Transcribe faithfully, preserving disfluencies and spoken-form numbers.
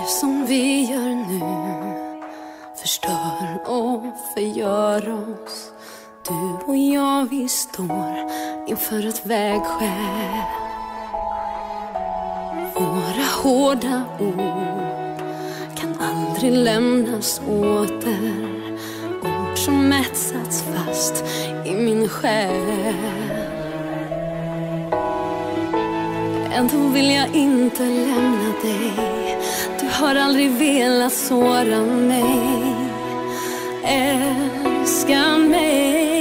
som vi gör nu förstör och förgör oss. Du och jag, vi står inför ett vägskäl. Våra hårda ord kan aldrig lämnas åter. Ord som etsats fast i min själ. Ändå vill jag inte lämna dig. Du har aldrig velat såra mig. Älska mig.